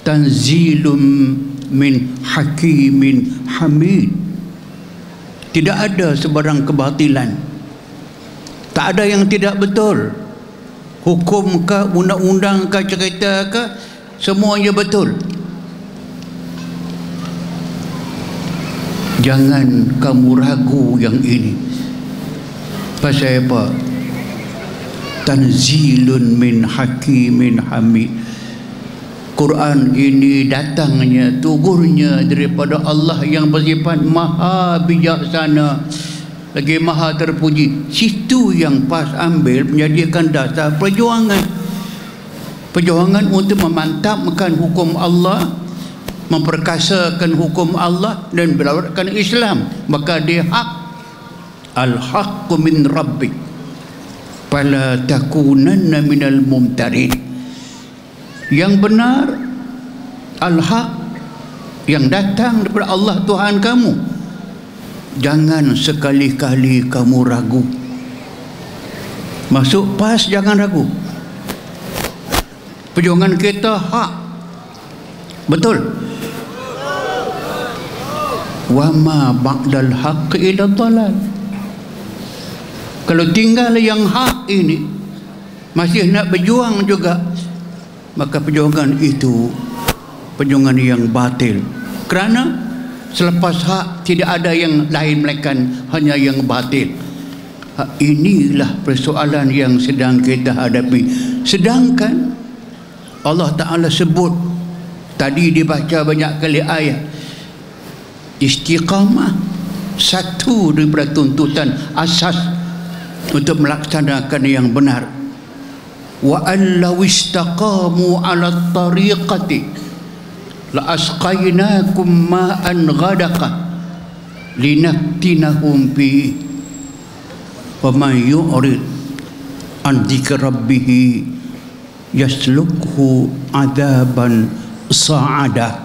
tanzilum min hakimin hamid. Tidak ada sebarang kebatilan, tak ada yang tidak betul. Hukum ke, undang-undang ke, cerita ke, semuanya betul. Jangan kamu ragu yang ini. Pasal apa? Tanzilun min hakimin hamid. Quran ini datangnya, turunnya daripada Allah yang bersifat maha bijaksana lagi maha terpuji. Situ yang PAS ambil menjadikan dasar perjuangan. Perjuangan untuk memantapkan hukum Allah, memperkasakan hukum Allah dan berlawarkan Islam. Maka dia hak. Al-haqqu min rabbik fala takunanna minal mumtarin. Yang benar, al-haq, yang datang daripada Allah Tuhan kamu. Jangan sekali-kali kamu ragu. Masuk PAS jangan ragu. Perjuangan kita hak. Betul. Wa ma ba'dal haqq ila dhalal. Kalau tinggal yang hak ini masih nak berjuang juga, maka perjuangan itu perjuangan yang batil. Kerana selepas hak tidak ada yang lain melainkan hanya yang batil. Inilah persoalan yang sedang kita hadapi. Sedangkan Allah Ta'ala sebut, tadi dibaca banyak kali ayat, istiqamah satu daripada tuntutan asas untuk melaksanakan yang benar. Wa allaw istaqamu ala tariqati la asqainakum ma'an ghadaqa linaftinahum fi wa man yu'rid an dzikri rabbih yaslukhu adaban sa'ada.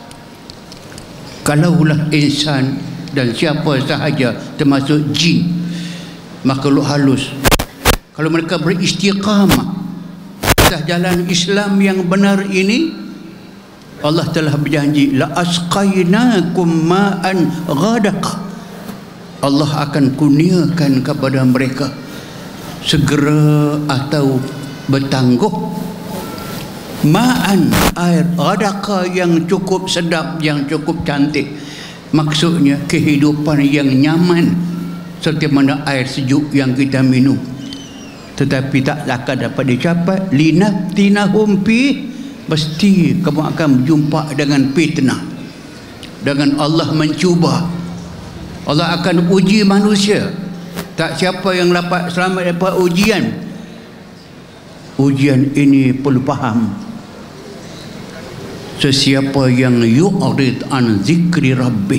Kalaulah insan dan siapa sahaja termasuk jin, makhluk halus, kalau mereka beristiqamah atas jalan Islam yang benar ini, Allah telah berjanji la asqainakum ma'an ghadaq. Allah akan kurniakan kepada mereka segera atau bertangguh ma'an, air ghadaqa yang cukup sedap, yang cukup cantik. Maksudnya kehidupan yang nyaman seperti mana air sejuk yang kita minum. Tetapi tak akan dapat dicapai. Linaftinahum fi, mesti kamu akan berjumpa dengan fitnah, dengan Allah mencuba. Allah akan uji manusia. Tak siapa yang dapat selamat dapat ujian. Ujian ini perlu faham. Sesiapa yang yu'rid an zikri rabbi,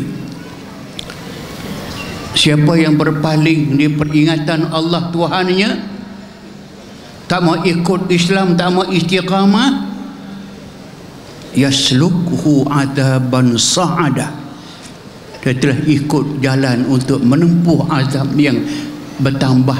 siapa yang berpaling di peringatan Allah Tuhannya, tak mau ikut Islam, tak mau istiqamah, yaslukhu adaban sa'ada, dia telah ikut jalan untuk menempuh azab yang bertambah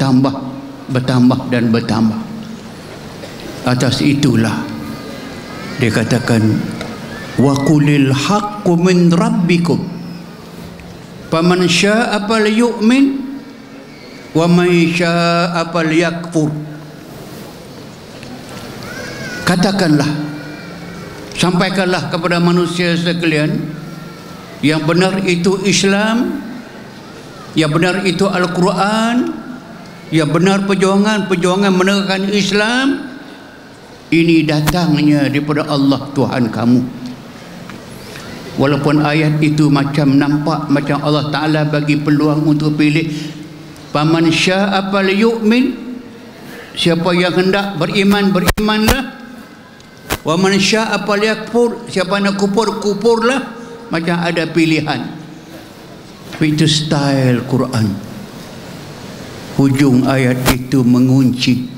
dan bertambah. Atas itulah dia katakan wa qulil haqqu min rabbikum faman syaa'a falyu'min wa man syaa'a falyakfur. Katakanlah, sampaikanlah kepada manusia sekalian, yang benar itu Islam, yang benar itu Al-Quran, yang benar perjuangan menegakkan Islam ini datangnya daripada Allah Tuhan kamu. Walaupun ayat itu macam nampak macam Allah Ta'ala bagi peluang untuk pilih, faman syaa'a falyu'min, siapa yang hendak beriman, berimanlah. Wa man syaa'a falyakfur, siapa nak kufur, kufurlah. Macam ada pilihan. Itu style Quran. Hujung ayat itu mengunci,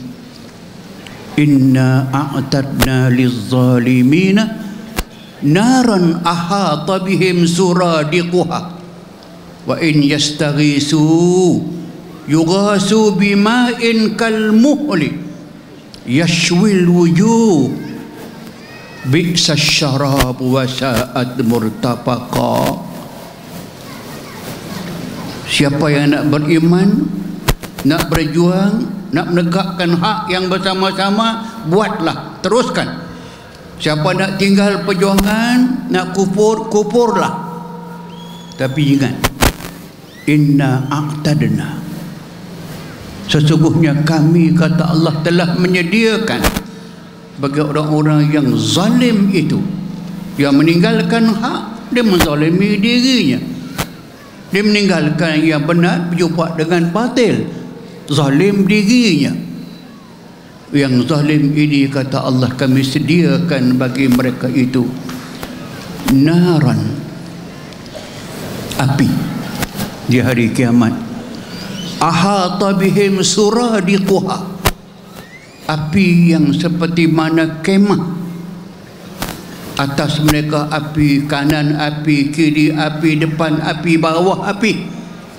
inna a'tadna lizzalimina naran ahata bihim suradiquha wa in yastaghisu yughasu bima'in kalmuhli yashwil wujuh bi'sa syarab wa sa'at murtafaqa. Siapa yang nak beriman, nak berjuang, nak menegakkan hak yang bersama-sama, buatlah, teruskan. Siapa nak tinggal perjuangan, nak kufur, kufurlah. Tapi ingat, inna a'tadna, sesungguhnya kami, kata Allah, telah menyediakan bagi orang-orang yang zalim itu, yang meninggalkan hak, dia menzalimi dirinya. Dia meninggalkan yang benar, berjumpa dengan batil, zalim dirinya. Yang zalim ini, kata Allah, kami sediakan bagi mereka itu naran, api di hari kiamat. Ahata bihim suradiquha, api yang seperti mana kemah. Atas mereka api, kanan api, kiri api, depan api, bawah api.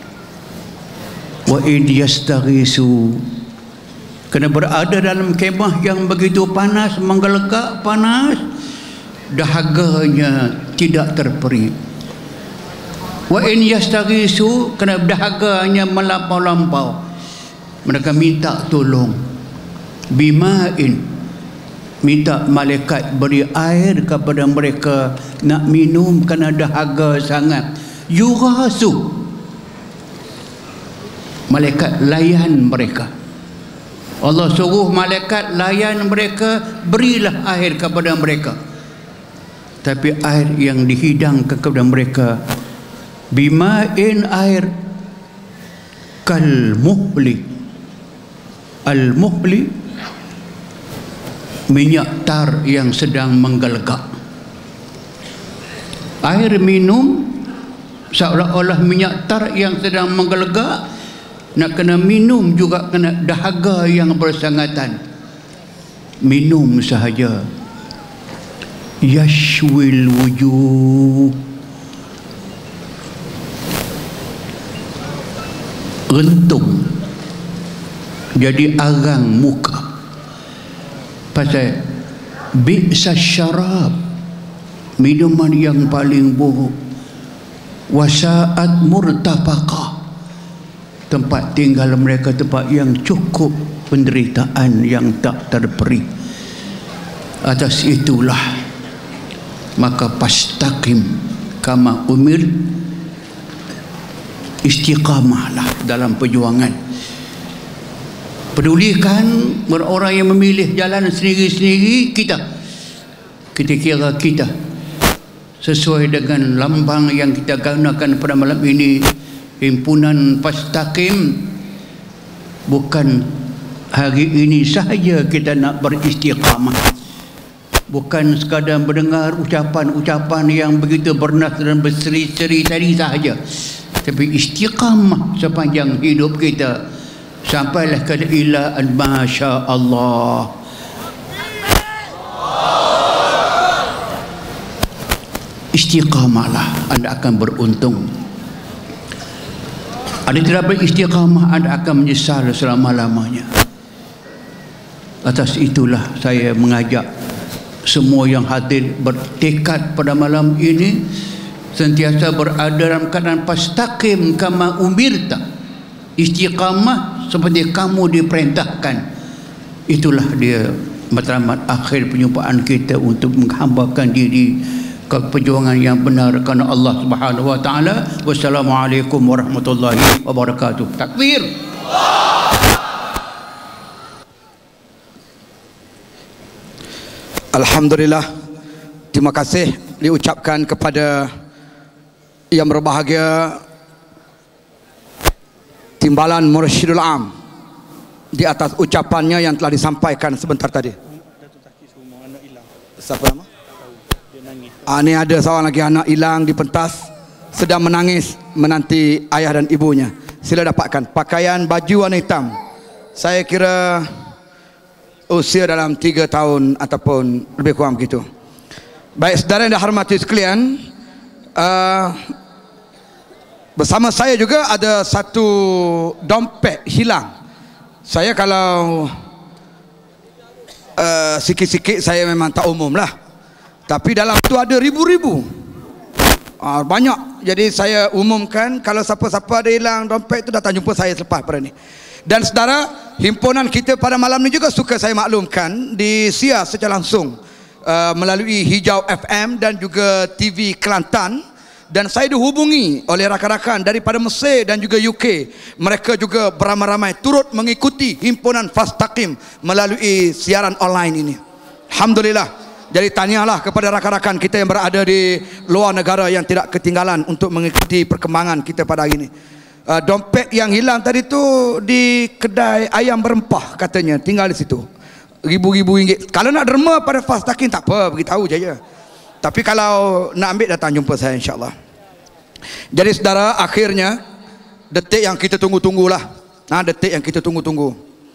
Wa id yastaghisu, kena berada dalam kemah yang begitu panas, menggelegak panas, dahaganya tidak terperi. Wa in yastaghisu, kena dahaganya melampau-lampau. Mereka minta tolong. Bima'in, minta malaikat beri air kepada mereka, nak minum kerana dahaga sangat. Yughasu, malaikat layan mereka. Allah suruh malaikat layan mereka, berilah air kepada mereka. Tapi air yang dihidangkan kepada mereka, bima'in, air kal muhli. Al muhli, minyak tar yang sedang menggelegak. Air minum seolah-olah minyak tar yang sedang menggelegak. Nak kena minum juga kena dahaga yang bersangatan. Minum sahaja, yashwil wujuh, rentung, jadi arang muka. Pasal bi'sa syarab, minuman yang paling buruk. Wasa'at murtafaqah, tempat tinggal mereka tempat yang cukup penderitaan yang tak terperi. Atas itulah maka pastaqim kama umir, istiqamahlah dalam perjuangan. Pedulikan orang yang memilih jalan sendiri-sendiri, kita kira kita sesuai dengan lambang yang kita gunakan pada malam ini, himpunan Pastaqim. Bukan hari ini sahaja kita nak beristiqamah, bukan sekadar mendengar ucapan-ucapan yang begitu bernas dan berseri-seri tadi sahaja, tapi istiqamah sepanjang hidup kita, sampailah ke ila masya Allah. Istiqamahlah, anda akan beruntung. Anda tidak beristiqamah, anda akan menyesal selama-lamanya. Atas itulah saya mengajak semua yang hadir bertekad pada malam ini sentiasa berada dalam keadaan pastaqim kama umirta, istiqamah seperti kamu diperintahkan. Itulah dia matlamat akhir penyumpaan kita untuk menghambakan diri ke perjuangan yang benar kerana Allah Subhanahu wa taala. Wassalamualaikum warahmatullahi wabarakatuh. Takbir. Alhamdulillah, terima kasih diucapkan kepada yang berbahagia Timbalan Mursyidul Am di atas ucapannya yang telah disampaikan sebentar tadi. Siapa nama? Ini ada seorang lagi anak hilang di pentas, sedang menangis menanti ayah dan ibunya. Sila dapatkan pakaian baju warna hitam. Saya kira usia dalam 3 tahun ataupun lebih kurang begitu. Baik, saudara yang dihormati sekalian, bersama saya juga ada satu dompet hilang. Saya kalau sikit-sikit saya memang tak umum lah. Tapi dalam tu ada ribu-ribu. Banyak. Jadi saya umumkan, kalau siapa-siapa ada hilang dompet tu, datang jumpa saya selepas pada ni. Dan saudara, himpunan kita pada malam ni juga suka saya maklumkan disiar secara langsung melalui Hijau FM dan juga TV Kelantan. Dan saya dihubungi oleh rakan-rakan daripada Mesir dan juga UK. Mereka juga beramai-ramai turut mengikuti himpunan Fastaqim melalui siaran online ini. Alhamdulillah. Jadi tahniahlah kepada rakan-rakan kita yang berada di luar negara yang tidak ketinggalan untuk mengikuti perkembangan kita pada hari ini. Dompet yang hilang tadi tu di kedai ayam berempah katanya, tinggal di situ. Ribu-ribu ringgit. Kalau nak derma pada Fastaqim tak apa, beritahu je. Tapi kalau nak ambil, datang jumpa saya insya-Allah. Jadi saudara, akhirnya detik yang kita tunggu-tunggulah. Detik yang kita tunggu-tunggu.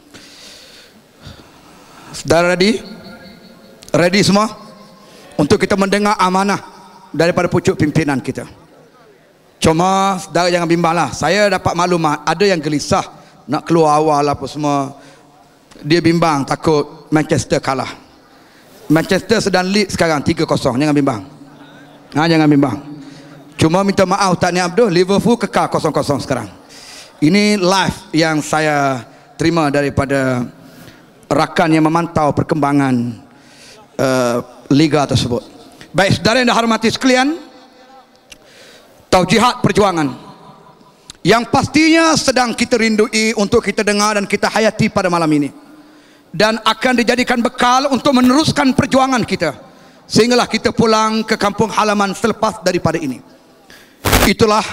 Saudara ready? Ready semua? Untuk kita mendengar amanah daripada pucuk pimpinan kita. Cuma saudara jangan bimbanglah. Saya dapat maklumat ada yang gelisah nak keluar awal apa semua. Dia bimbang takut Manchester kalah. Manchester sedang lead sekarang 3-0. Jangan bimbang. Jangan bimbang. Cuma minta maaf Tahniah Abdul, Liverpool kekal 0-0 sekarang. Ini live yang saya terima daripada rakan yang memantau perkembangan liga tersebut. Baik saudara yang dihormati sekalian, taujihat perjuangan yang pastinya sedang kita rindui untuk kita dengar dan kita hayati pada malam ini, dan akan dijadikan bekal untuk meneruskan perjuangan kita sehinggalah kita pulang ke kampung halaman selepas daripada ini. Itulah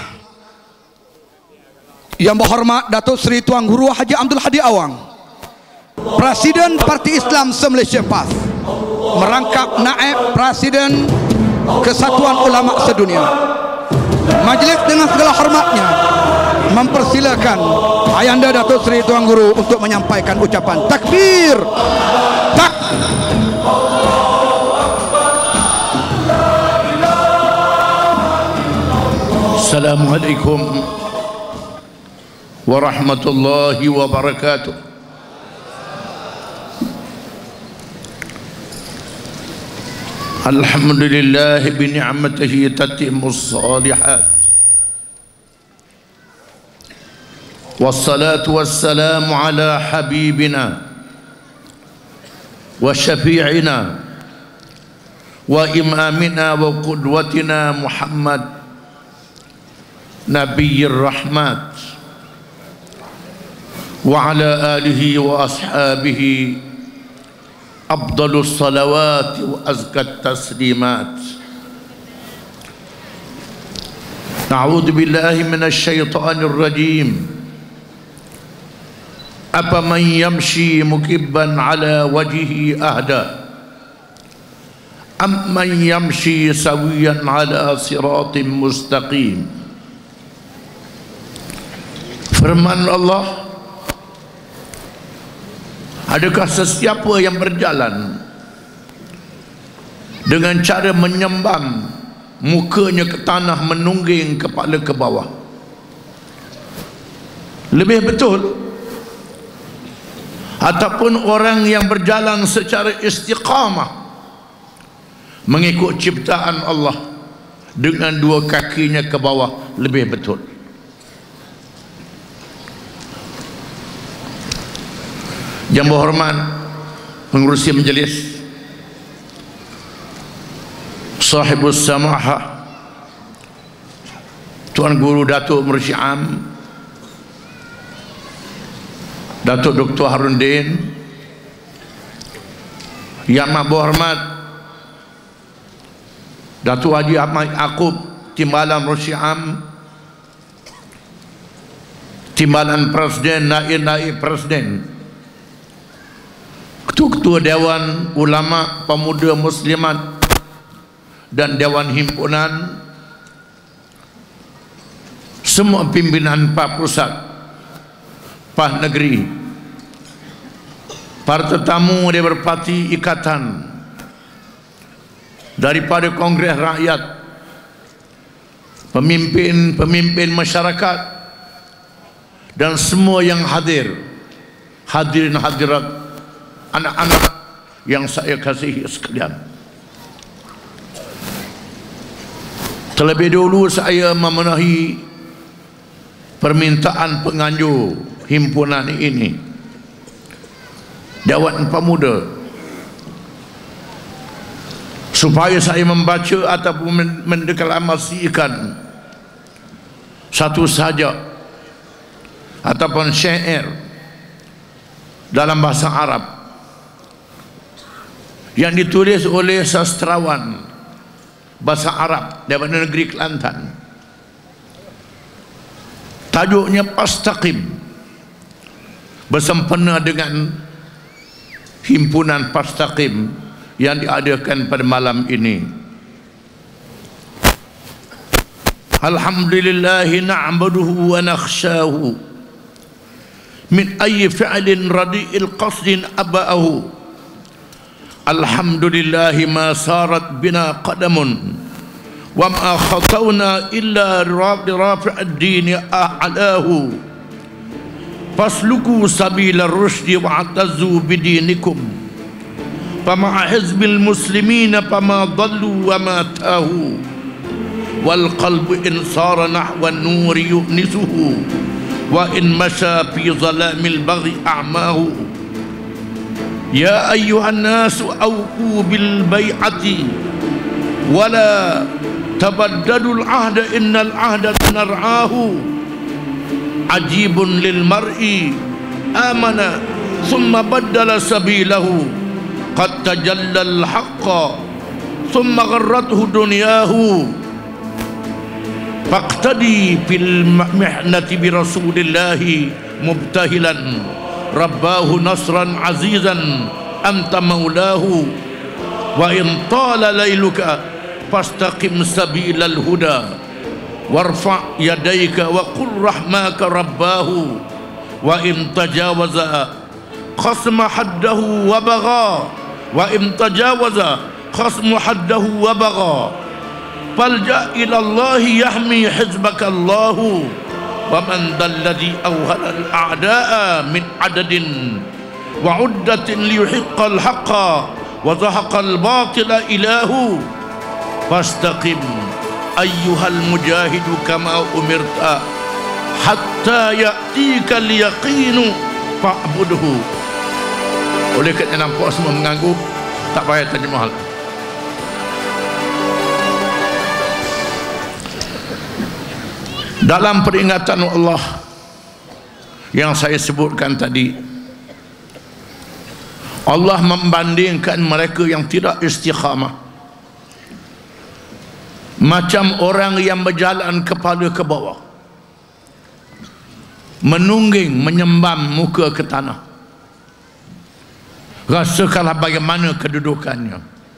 Yang Berhormat Datuk Seri Tuan Guru Haji Abdul Hadi Awang, Presiden Parti Islam se-Malaysia PAS, merangkap naib Presiden Kesatuan Ulama Sedunia. Majlis dengan segala hormatnya mempersilakan Ayahanda Datuk Seri Tuan Guru untuk menyampaikan ucapan takbir. Assalamualaikum warahmatullahi wabarakatuh. Alhamdulillah bi ni'matihi tatimmus shalihat. Wassalatu wassalamu ala habibina wa syafi'ina wa imamina wa qudwatina Muhammad Nabiyyir Rahmat wa ala alihi wa ashabihi afdalus salawat wa azkat taslimat. A'udzu billahi minasy syaithanir rajim. Afaman yamshi mukibban ala wajhihi ahda amman yamshi sawiyan ala siratin mustaqim. Firman Allah, adakah sesiapa yang berjalan dengan cara menyembam mukanya ke tanah, menungging kepala ke bawah, lebih betul, ataupun orang yang berjalan secara istiqamah mengikut ciptaan Allah dengan dua kakinya ke bawah, lebih betul? Yang Berhormat Pengerusi Majlis, Sahibus Samahah Tuan Guru Datuk Mursyid Am Datuk Dr. Harun Din, Yang Berhormat Datuk Haji Ahmad Yaakob Timbalan Mursyid Am, Timbalan Presiden, Naib Presiden, Ketua Dewan Ulama Pemuda Muslimat dan Dewan Himpunan, semua pimpinan PAS Pusat, PAS Negeri, para tetamu daripada parti ikatan, daripada Kongres Rakyat, pemimpin masyarakat, dan semua yang hadir, hadirin hadirat, anak-anak yang saya kasihi sekalian. Terlebih dahulu saya memenuhi permintaan penganjur himpunan ini, Dewan Pemuda, supaya saya membaca ataupun mendeklamasikan satu sajak ataupun syair dalam bahasa Arab yang ditulis oleh sastrawan bahasa Arab daripada negeri Kelantan. Tajuknya Pastaqim, bersempena dengan himpunan Pastaqim yang diadakan pada malam ini. Alhamdulillahi na'buduhu wa nakhshahu min ayyi fi'lin radi'il qasdin aba'ahu. Alhamdulillahi ma sarat bina qadamun wa ma khatawna illa rafi'ad dini a'lahu. Fasluku sabila rushdi wa atazu bidinikum fama'a hizbil muslimina fama dhallu wa ma tahu. Wal qalbu in sara nahwa an-nur yu'nisuhu wa in masha fi zalamil baghi a'mahu. Ya ayyuhan nasu awfu bil bai'ati wala tabaddadul ahda innal ahda nar'ahu. Ajibun lil mar'i amana thumma baddala sabilahu qad tajalla al haqqa thumma gharrathu dunyahu. Faqtadi fil mihnati bi rasulillahi mubtahilan rabbahu nasran azizan anta maulahu. Wa in tala lailuka fastaqim sabilal huda warfa' yadayka wa qur rahmaka rabbahu. Wa in tajawaza khasma haddahu wa bagha wa in tajawaza khasmu haddahu wa bagha falja ila Allahi yahmi hizbaka Allahu. ومن ذا الذي أوهل الأعداء من عدد وعدة ليحق الحق وزهق الباطل إله. فاستقم أيها المجاهد كما أمرت حتى يأتيك اليقين فاعبده. Oleh kerana nampak semua mengganggu, tak payah terjemah. Dalam peringatan Allah yang saya sebutkan tadi, Allah membandingkan mereka yang tidak istiqamah macam orang yang berjalan kepala ke bawah, menungging, menyembam muka ke tanah. Rasakanlah bagaimana kedudukannya.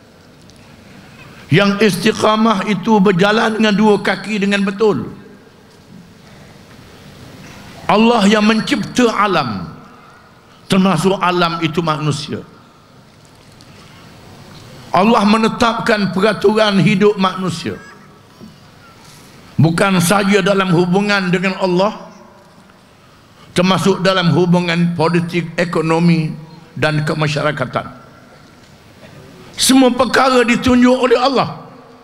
Yang istiqamah itu berjalan dengan dua kaki dengan betul. Allah yang mencipta alam, termasuk alam itu manusia. Allah menetapkan peraturan hidup manusia, bukan saja dalam hubungan dengan Allah, termasuk dalam hubungan politik, ekonomi dan kemasyarakatan. Semua perkara ditunjuk oleh Allah.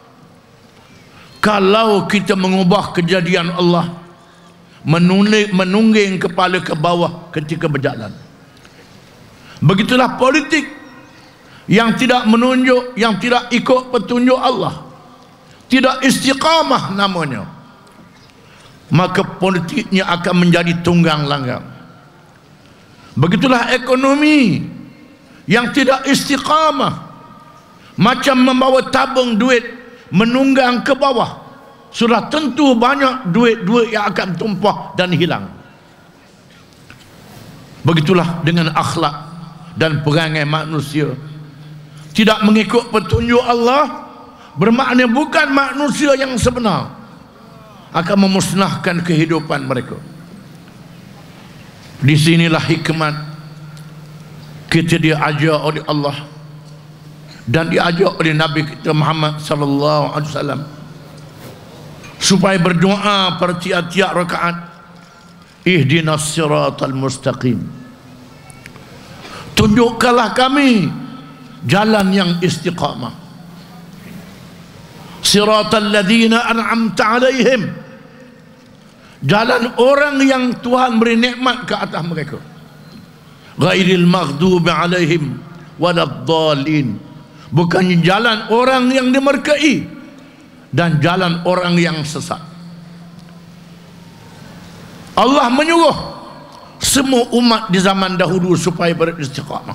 Kalau kita mengubah kejadian Allah, menungging kepala ke bawah ketika berjalan, begitulah politik yang tidak menunjuk, yang tidak ikut petunjuk Allah, tidak istiqamah namanya, maka politiknya akan menjadi tunggang langgang. Begitulah ekonomi yang tidak istiqamah, macam membawa tabung duit menunggang ke bawah, sudah tentu banyak duit-duit yang akan tumpah dan hilang. Begitulah dengan akhlak dan perangai manusia. Tidak mengikut petunjuk Allah bermakna bukan manusia yang sebenar, akan memusnahkan kehidupan mereka. Di sinilah hikmat kita diajar oleh Allah dan diajar oleh Nabi kita Muhammad sallallahu alaihi wasallam supaya berdoa pada tiap-tiap rakaat, ihdinas siratal mustaqim, tunjukkanlah kami jalan yang istiqamah. siratal ladzina an'amta alaihim, jalan orang yang Tuhan beri nikmat ke atas mereka, ghairil maghdubi alaihim waladdallin, bukan jalan orang yang dimurkai dan jalan orang yang sesat. Allah menyuruh semua umat di zaman dahulu supaya beristiqamah,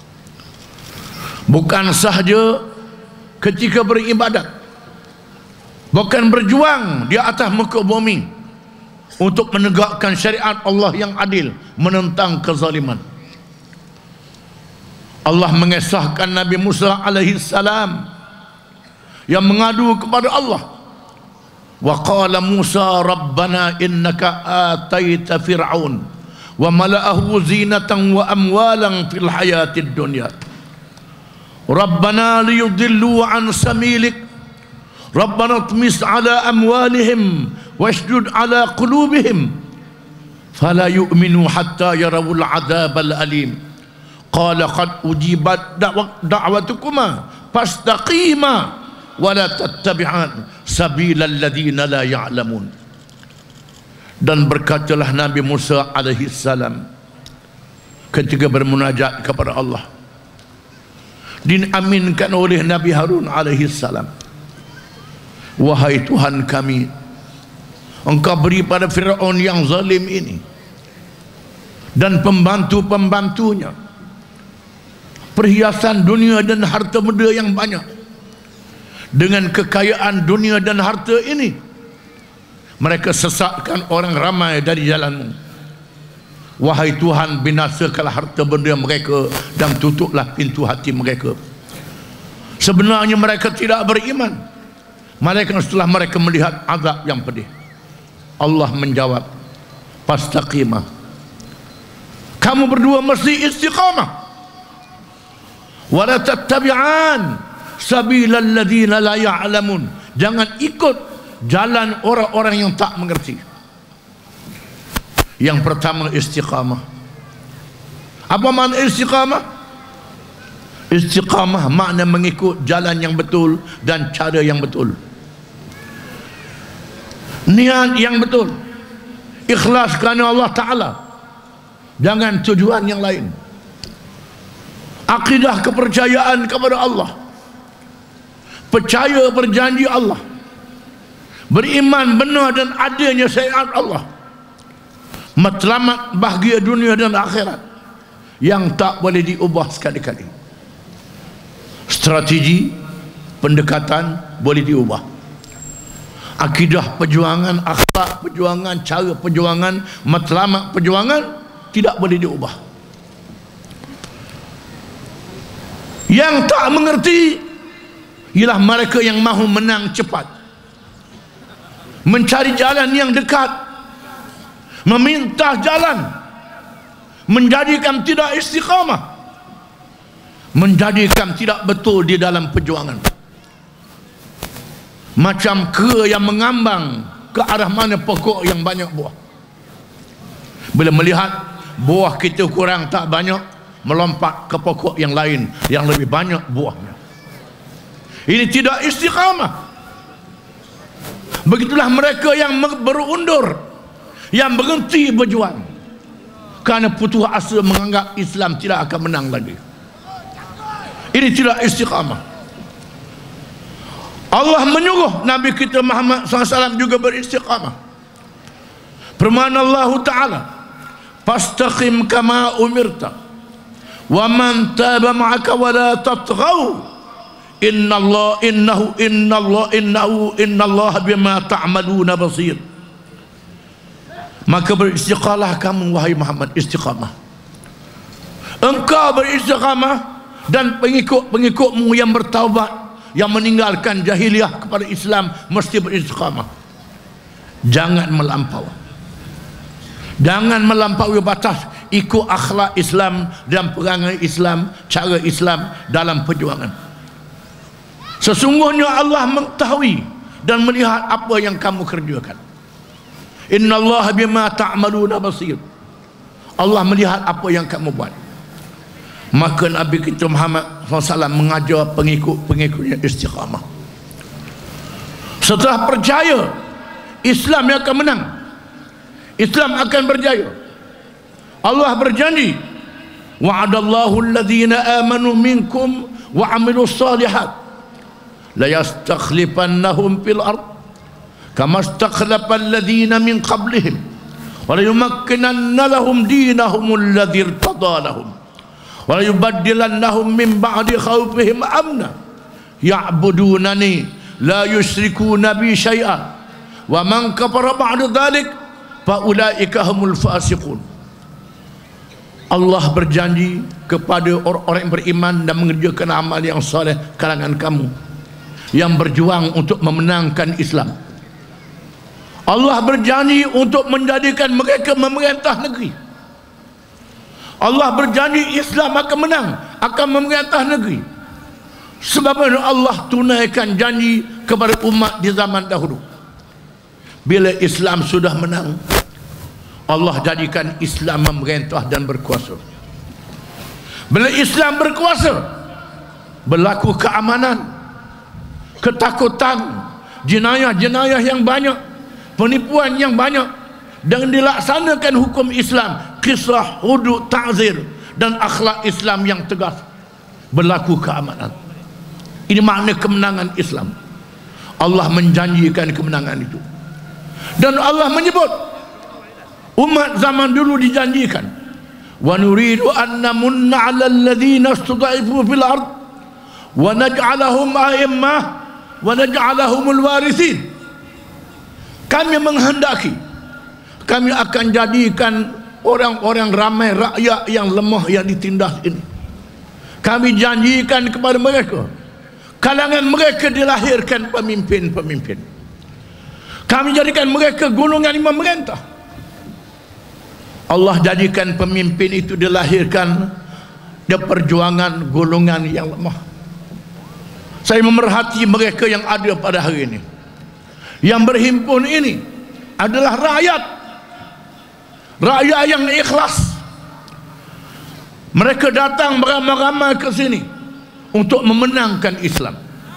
bukan sahaja ketika beribadat, bukan berjuang di atas muka bumi untuk menegakkan syariat Allah yang adil, menentang kezaliman. Allah mengesahkan Nabi Musa alaihi salam yang mengadu kepada Allah. Wa qala Musa rabbana innaka ataita fir'aun wa mala'ahu zinatan wa amwalan fil hayatid dunya rabbana liyudillu an samilik rabbana tmis ala amwalihim washdud ala qulubihim fala yu'minu hatta yarawul adabal alim qala qad ujibat da'watukuma fastaqima wala tattabi'an sabilal ladzina la ya'lamun. Dan berkatalah Nabi Musa alaihi salam ketika bermunajat kepada Allah, diaminkan oleh Nabi Harun alaihi salam, wahai Tuhan kami, Engkau beri pada Fir'aun yang zalim ini dan pembantu-pembantunya perhiasan dunia dan harta benda yang banyak. Dengan kekayaan dunia dan harta ini mereka sesatkan orang ramai dari jalan-Mu. Wahai Tuhan, binasakanlah harta benda mereka dan tutuplah pintu hati mereka. Sebenarnya mereka tidak beriman, malaikat setelah mereka melihat azab yang pedih. Allah menjawab, fastaqimah, kamu berdua mesti istiqamah, wala tattabi'an sabilal ladzina la ya'lamun, jangan ikut jalan orang-orang yang tak mengerti. Yang pertama istiqamah. Apa makna istiqamah? Istiqamah makna mengikut jalan yang betul dan cara yang betul, niat yang betul, ikhlas kerana Allah Ta'ala, jangan tujuan yang lain. Akidah kepercayaan kepada Allah, percaya berjanji Allah, beriman benar dan adanya syariat Allah, matlamat bahagia dunia dan akhirat yang tak boleh diubah sekali-kali. Strategi pendekatan boleh diubah, akidah perjuangan, akhlak perjuangan, cara perjuangan, matlamat perjuangan tidak boleh diubah. Yang tak mengerti ialah mereka yang mahu menang cepat, mencari jalan yang dekat, meminta jalan, menjadikan tidak istiqamah, menjadikan tidak betul di dalam perjuangan. Macam kera yang mengambang ke arah mana pokok yang banyak buah. Bila melihat buah kita kurang tak banyak, melompat ke pokok yang lain yang lebih banyak buahnya. Ini tidak istiqamah. Begitulah mereka yang berundur, yang berhenti berjuang kerana putus asa, menganggap Islam tidak akan menang lagi. Ini tidak istiqamah. Allah menyuruh Nabi kita Muhammad SAW juga beristiqamah. Firman Allah Ta'ala, fastaqim kama umirta wa man taba ma'aka wa la tatghaw innallaha bima ta'maluna basir. Maka beristiqamah kamu wahai Muhammad, istiqamah. Engkau beristiqamah dan pengikut-pengikutmu yang bertaubat, yang meninggalkan jahiliah kepada Islam mesti beristiqamah. Jangan melampau, jangan melampaui batas, ikut akhlak Islam dan perangai Islam, cara Islam dalam perjuangan. Sesungguhnya Allah mengetahui dan melihat apa yang kamu kerjakan. Innallaha bima ta'maluna basir. Allah melihat apa yang kamu buat. Maka Nabi kita Muhammad SAW mengajar pengikut-pengikutnya istiqamah. Setelah percaya, Islam yang akan menang, Islam akan berjaya. Allah berjanji, wa'adallahu alladhina amanu minkum wa 'amilus shalihat la yastakhlifannahum fil ard kama istakhlafa alladhina min qablihim wa la yumakkinanna lahum dinahum alladhi irtada lahum wa la yubaddilannahum min ba'di khawfihim amna ya'budunani la yusyrikuna bi syai'a wa man kafara ba'da dhalik fa ulaika humul fasiqun. Allah berjanji kepada orang-orang yang beriman dan mengerjakan amal yang soleh kalangan kamu yang berjuang untuk memenangkan Islam. Allah berjanji untuk menjadikan mereka memerintah negeri. Allah berjanji Islam akan menang, akan memerintah negeri. Sebab Allah tunaikan janji kepada umat di zaman dahulu. Bila Islam sudah menang, Allah jadikan Islam memerintah dan berkuasa. Bila Islam berkuasa, berlaku keamanan, ketakutan, jenayah-jenayah yang banyak, penipuan yang banyak, dan dilaksanakan hukum Islam, kisah, hudud, ta'zir dan akhlak Islam yang tegas. Berlaku keamanan. Ini makna kemenangan Islam. Allah menjanjikan kemenangan itu. Dan Allah menyebut, umat zaman dulu dijanjikan, wa nuridu an namunna 'alal ladzina istud'ifu fil ard wa naj'alahum a'immah wa naj'alahumul warithin. Kami menghendaki, kami akan jadikan orang-orang ramai, rakyat yang lemah yang ditindas ini, kami janjikan kepada mereka, kalangan mereka dilahirkan pemimpin-pemimpin. Kami jadikan mereka golongan yang memerintah. Allah jadikan pemimpin itu dilahirkan dari perjuangan golongan yang lemah. Saya memerhati mereka yang ada pada hari ini. Yang berhimpun ini adalah rakyat, rakyat yang ikhlas. Mereka datang beramai-ramai ke sini untuk memenangkan Islam.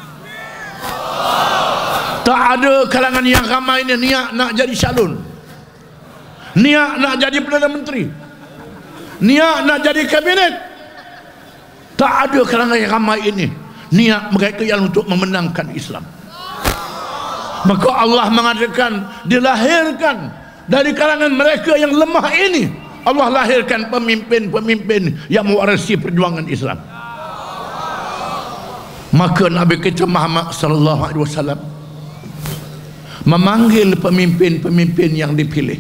Tak ada kalangan yang ramai ini niat nak jadi calon, niat nak jadi Perdana Menteri, niat nak jadi kabinet. Tak ada kalangan yang ramai ini niat mereka yang untuk memenangkan Islam. Maka Allah mengatakan, dilahirkan dari kalangan mereka yang lemah ini, Allah lahirkan pemimpin-pemimpin yang mewarisi perjuangan Islam. Maka Nabi kita Muhammad sallallahu alaihi wasallam memanggil pemimpin-pemimpin yang dipilih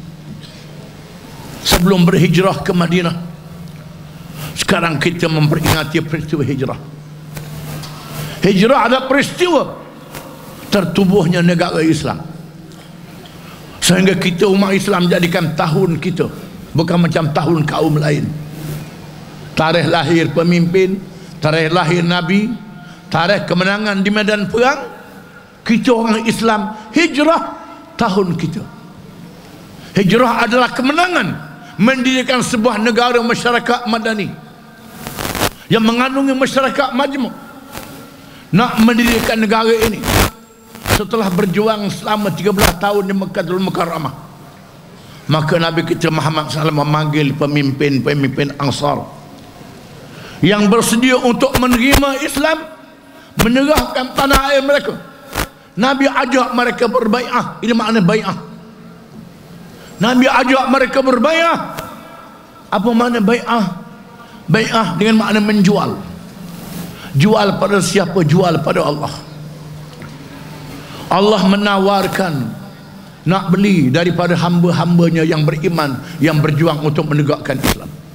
sebelum berhijrah ke Madinah. Sekarang kita memperingati peristiwa hijrah. Hijrah adalah peristiwa tertubuhnya negara Islam, sehingga kita umat Islam jadikan tahun kita bukan macam tahun kaum lain. Tarikh lahir pemimpin, tarikh lahir Nabi, tarikh kemenangan di medan perang. Kita orang Islam, hijrah tahun kita. Hijrah adalah kemenangan mendirikan sebuah negara masyarakat madani yang mengandungi masyarakat majmuk. Nak mendirikan negara ini setelah berjuang selama 13 tahun di Makkahul Mukarramah, maka Nabi kita Muhammad SAW memanggil pemimpin-pemimpin Ansar yang bersedia untuk menerima Islam, menyerahkan tanah air mereka. Nabi ajak mereka berbai'ah. Ini makna bai'ah. Nabi ajak mereka berbai'ah. Apa makna bai'ah? Bai'ah dengan makna menjual. Jual pada siapa? Jual pada Allah. Allah menawarkan nak beli daripada hamba-hambanya yang beriman, yang berjuang untuk menegakkan Islam.